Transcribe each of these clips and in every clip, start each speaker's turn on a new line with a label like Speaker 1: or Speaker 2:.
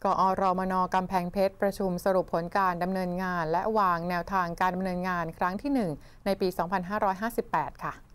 Speaker 1: กอรมน.กำแพงเพชรประชุมสรุปผลการดำเนินงานและวางแนวทางการดำเนินงานครั้งที่ 1 ในปี 2558 ค่ะ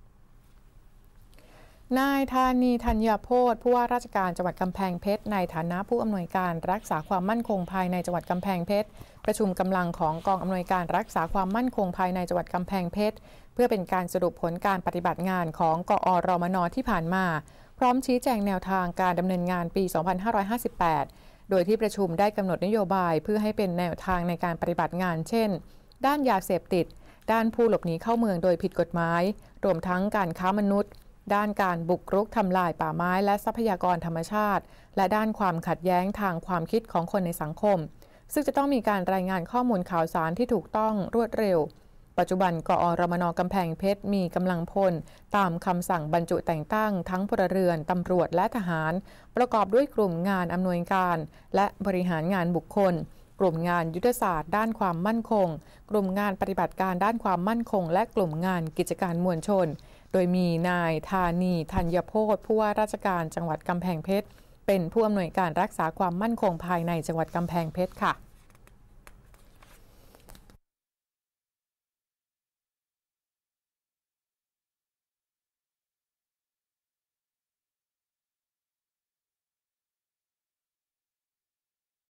Speaker 1: นายธานีธัญโพธิ์ผู้ว่าราชการจังหวัดกำแพงเพชรในฐานะผู้อำนวยการรักษาความมั่นคงภายในจังหวัดกำแพงเพชรประชุมกำลังของกองอำนวยการรักษาความมั่นคงภายในจังหวัดกำแพงเพชรเพื่อเป็นการสรุปผลการปฏิบัติงานของกอรมน.ที่ผ่านมาพร้อมชี้แจงแนวทางการดำเนินงานปี 2558 โดยที่ประชุมได้กำหนดนโยบายเพื่อให้เป็นแนวทางในการปฏิบัติงานเช่นด้านยาเสพติดด้านผู้หลบหนีเข้าเมืองโดยผิดกฎหมายรวมทั้งการค้ามนุษย์ด้านการบุกรุกทำลายป่าไม้และทรัพยากรธรรมชาติและด้านความขัดแย้งทางความคิดของคนในสังคมซึ่งจะต้องมีการรายงานข้อมูลข่าวสารที่ถูกต้องรวดเร็วปัจจุบันกอรมน.กำแพงเพชรมีกำลังพลตามคำสั่งบรรจุแต่งตั้งทั้งพลเรือนตำรวจและทหารประกอบด้วยกลุ่มงานอำนวยการและบริหารงานบุคคลกลุ่มงานยุทธศาสตร์ด้านความมั่นคงกลุ่มงานปฏิบัติการด้านความมั่นคงและกลุ่มงานกิจการมวลชนโดยมีนายธานีธัญโพธิ์ผู้ว่าราชการจังหวัดกำแพงเพชรเป็นผู้อำนวยการรักษาความมั่นคงภายในจังหวัดกำแพงเพชรค่ะ